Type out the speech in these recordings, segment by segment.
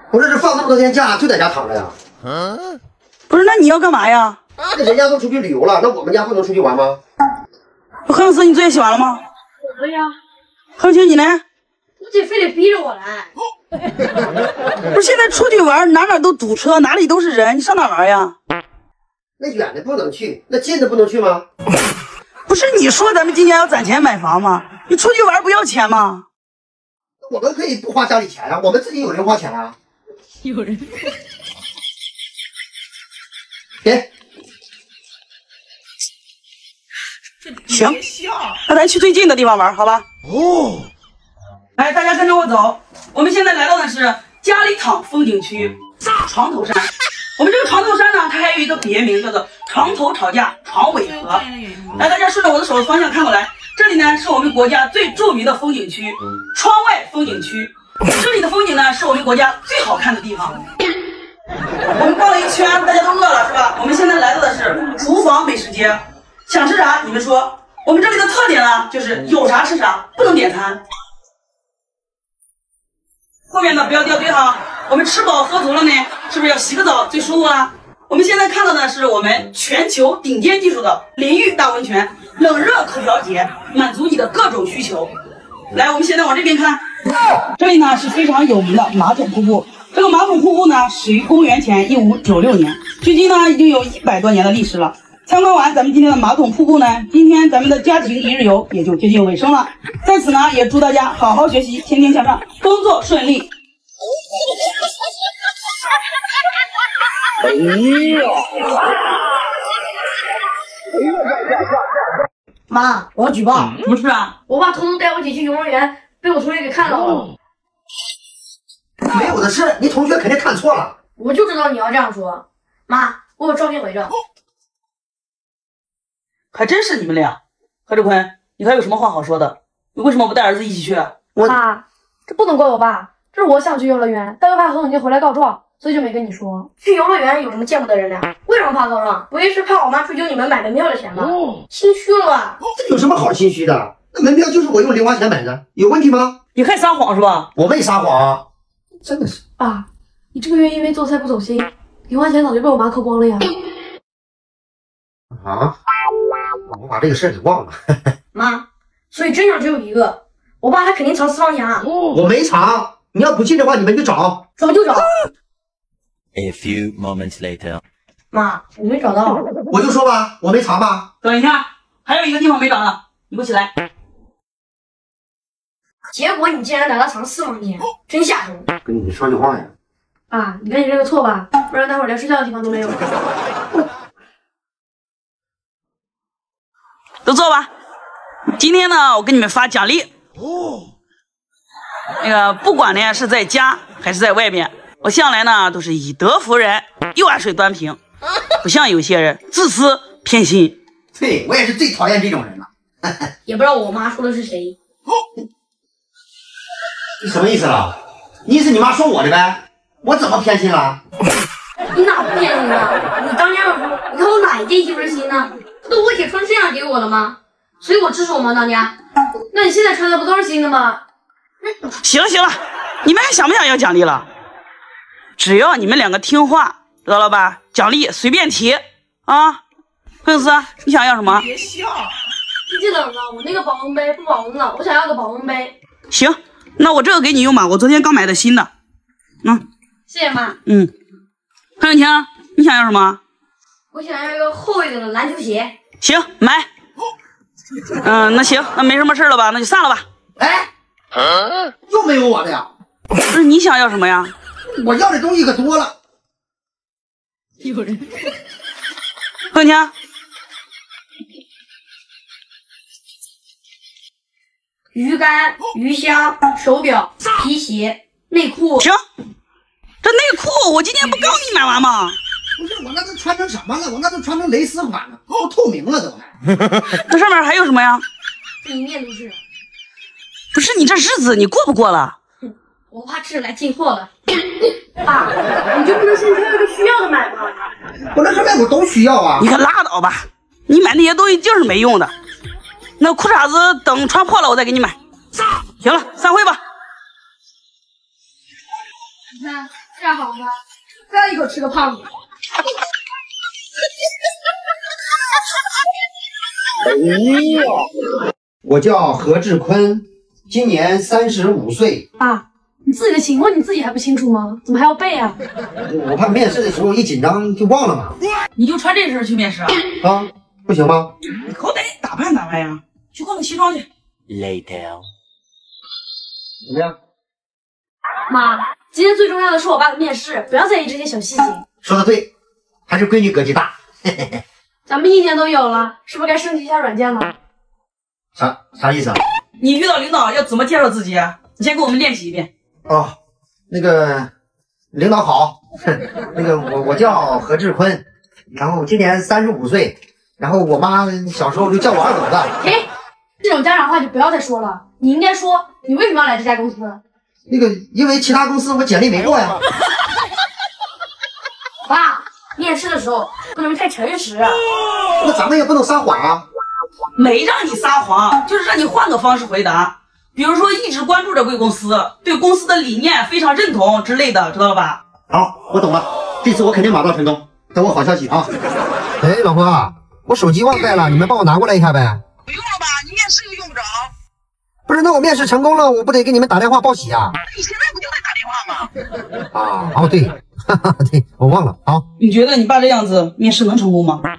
不是这放那么多天假就在家躺着呀？ 不是，那你要干嘛呀？ 那人家都出去旅游了，那我们家不能出去玩吗？ 何永思，你作业写完了吗？ 我了呀。 何永清，你呢？ 我姐非得逼着我来。 不是，现在出去玩哪都堵车，哪里都是人，你上哪玩呀？ 那远的不能去，那近的不能去吗？ 不是你说咱们今年要攒钱买房吗？你出去玩不要钱吗？ 我们可以不花家里钱啊，我们自己有零花钱啊。 有人。 给。 行，那咱去最近的地方玩，好吧？哦。来，大家跟着我走。我们现在来到的是嘉里塘风景区床头山。我们这个床头山呢，它还有一个别名，叫做床头吵架床尾和。来，大家顺着我的手的方向看过来，这里呢是我们国家最著名的风景区——窗外风景区。这里的风景呢，是我们国家最好看的地方。我们逛了一圈，大家都饿了是吧？我们现在来到的是厨房美食街，想吃啥你们说。我们这里的特点呢，就是有啥吃啥，不能点餐。后面的不要掉队哈，我们吃饱喝足了呢，是不是要洗个澡最舒服啦？我们现在看到的是我们全球顶尖技术的淋浴大温泉，冷热可调节，满足你的各种需求。来，我们现在往这边看，这里呢是非常有名的马桶瀑布。这个马桶瀑布呢，始于公元前1596年，距今呢已经有100多年的历史了。参观完咱们今天的马桶瀑布呢，今天咱们的家庭一日游也就接近尾声了。在此呢，也祝大家好好学习，天天向上，工作顺利。 妈，我要举报。 什么事啊？ 我爸偷偷带我姐去游乐园，被我同学给看到了。 没有的事，你同学肯定看错了。 我就知道你要这样说。妈，我有照片为证。 还真是你们俩。何志坤，你还有什么话好说的？你为什么不带儿子一起去？ 爸，这不能怪我爸，这是我想去游乐园，但又怕何永清回来告状，所以就没跟你说。去游乐园有什么见不得人的？为什么怕告状？不会是怕我妈追究你们买门票的钱吧？心虚了吧？ 这有什么好心虚的？那门票就是我用零花钱买的，有问题吗？ 你还撒谎是吧？ 我没撒谎，真的是。 爸，你这个月因为做菜不走心，零花钱早就被我妈扣光了呀。 啊？我把这个事儿给忘了。 妈，所以真相只有一个，我爸他肯定藏私房钱啊。 我没藏，你要不信的话，你们去找。 找就找。 A few moments later， 妈，我没找到。 我就说吧，我没藏吧。 等一下，还有一个地方没找呢，你给我起来。 结果你竟然拿他藏私房钱，真吓人。 跟你说句话呀。 爸，你赶紧认个错吧，不然待会儿连睡觉的地方都没有。 都坐吧。今天呢，我给你们发奖励。那个不管呢是在家还是在外边，我向来呢都是以德服人，又爱水端平，不像有些人自私偏心。 对，我也是最讨厌这种人了。 也不知道我妈说的是谁。 你什么意思了？你意思你妈说我的呗？我怎么偏心了？ 你哪不偏心了？你当年有时候，你看我哪一件衣服是新的？不都我姐穿这样给我的吗？所以我支持我吗？当年？那你现在穿的不都是新的吗？ 行了行了，你们还想不想要奖励了？只要你们两个听话，知道了吧？奖励随便提啊。何永思，你想要什么？ 别笑。天气冷了，我那个保温杯不保温了，我想要个保温杯。 行，那我这个给你用吧，我昨天刚买的新的。 谢谢妈。 何永清，你想要什么？ 我想要一个厚一点的篮球鞋。 行，买。那行，那没什么事了吧？那就散了吧。 哎，又没有我的呀？ 不是你想要什么呀？ 我要的东西可多了。 有人。 何永清， 鱼竿、鱼箱、手表、皮鞋、内裤。 停！这内裤我今天不刚给你买完吗？ 不是，我那都穿成什么了？我那都穿成蕾丝款了，都透明了都。 这上面还有什么呀？ 这一面都是。 不是你这日子你过不过了？ 我怕吃来进货了。爸，你就不能先挑一个需要的买吗？ 我那上面我都需要啊。 你可拉倒吧，你买那些东西就是没用的。那裤衩子等穿破了我再给你买。行了，散会吧。 这样好吗？再一口吃个胖子。 我叫何志坤，今年35岁。 爸，你自己的情况你自己还不清楚吗？怎么还要背啊？ 我怕面试的时候一紧张就忘了嘛。 你就穿这身去面试啊？ 啊，不行吗？ 你好歹打扮打扮呀，去换个西装去。 Later. 怎么样？ 妈，今天最重要的是我爸的面试，不要在意这些小细节。 说的对，还是闺女格局大。 咱们1年都有了，是不是该升级一下软件了？ 啥意思啊？ 你遇到领导要怎么介绍自己啊？你先给我们练习一遍。 哦，那个领导好，那个我叫何志坤，然后今年35岁，然后我妈小时候就叫我二狗子。 停，这种家长话就不要再说了。你应该说你为什么要来这家公司？ 那个因为其他公司我简历没过呀。 爸，面试的时候不能太诚实。 那咱们也不能撒谎啊。 没让你撒谎，就是让你换个方式回答，比如说一直关注着贵公司，对公司的理念非常认同之类的，知道了吧？ 好，我懂了，这次我肯定马到成功。等我好消息啊！哎，老婆，我手机忘带了，你们帮我拿过来一下呗。 不用了吧？你面试又用不着。 不是，那我面试成功了，我不得给你们打电话报喜啊？ 你现在不就在打电话吗？ 啊，哦对，哈哈，对我忘了。好， 你觉得你爸这样子面试能成功吗？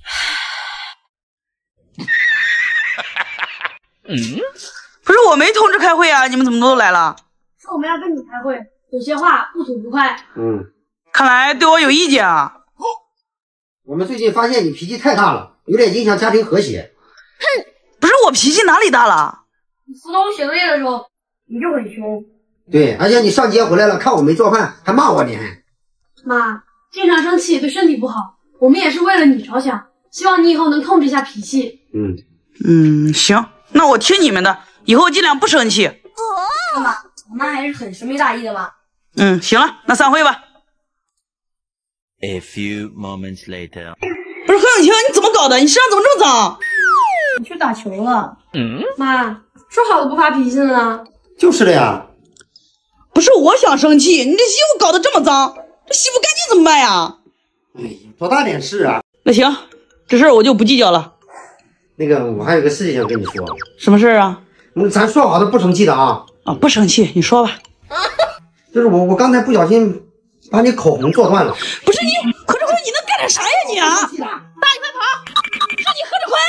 不是我没通知开会啊，你们怎么都来了？ 说我们要跟你开会，有些话不吐不快。 看来对我有意见啊。 我们最近发现你脾气太大了，有点影响家庭和谐。 不是我脾气哪里大了？ 你辅导我写作业的时候，你就很凶。 对，而且你上街回来了，看我没做饭，还骂我呢。 妈，经常生气对身体不好，我们也是为了你着想，希望你以后能控制一下脾气。 行，那我听你们的，以后尽量不生气。 妈妈，我妈还是很神秘大意的嘛。 行了，那散会吧。 A few moments later. 不是何永清，你怎么搞的？你身上怎么这么脏？ 你去打球了。妈，说好的不发脾气的呢？ 就是的呀。 不是我想生气，你这衣服搞得这么脏，这洗不干净怎么办呀？ 哎，多大点事啊？ 那行，这事儿我就不计较了。 那个，我还有个事情想跟你说。 什么事儿啊？ 咱说好的不生气的啊。 啊，不生气，你说吧。 就是我刚才不小心把你口红做断了。 不是你，何志坤，你能干点啥呀你啊？大你快跑！是你何志坤，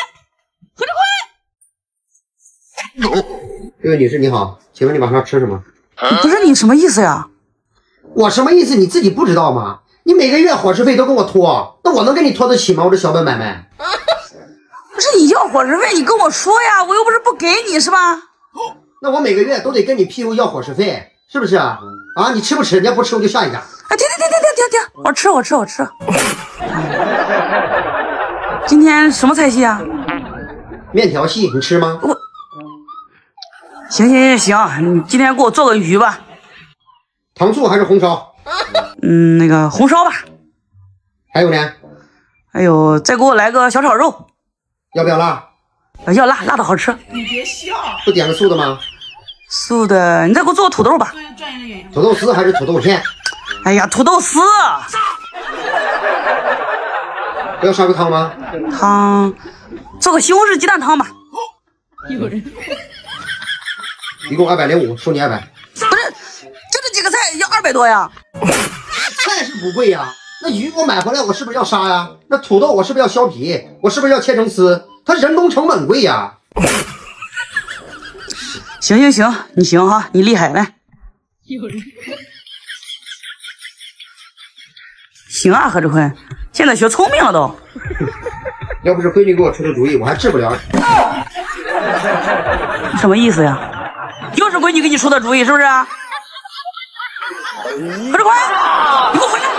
何志坤。 这位女士你好，请问你晚上吃什么？ 不是你什么意思呀？ 我什么意思？你自己不知道吗？你每个月伙食费都跟我拖，那我能跟你拖得起吗？我这小本买卖。 不是你要伙食费，你跟我说呀，我又不是不给你，是吧？ 那我每个月都得跟你屁股要伙食费，是不是啊？啊，你吃不吃？你要不吃我就下一家。 哎，停！我吃。今天什么菜系啊？ 面条系，你吃吗？ 行，你今天给我做个鱼吧。 糖醋还是红烧？ 那个红烧吧。 还有呢？ 还有再给我来个小炒肉。 要不要辣？ 要辣，辣的好吃。 你别笑， 不点个素的吗？ 素的，你再给我做个土豆吧。 专业的演员。 土豆丝还是土豆片？ 哎呀，土豆丝。 不要砂锅汤吗？ 汤，做个西红柿鸡蛋汤吧。 有人。 一共205，收你200。 不是，就这几个菜要200多呀？ 菜是不贵呀，那鱼我买回来我是不是要杀呀？那土豆我是不是要削皮？我是不是要切成丝？它人工成本贵呀。 行，你行哈，你厉害来。 有人。 行啊，何志坤，现在学聪明了都。 要不是闺女给我出的主意，我还治不了。 什么意思呀？又是闺女给你出的主意是不是？何志坤，你给我回来！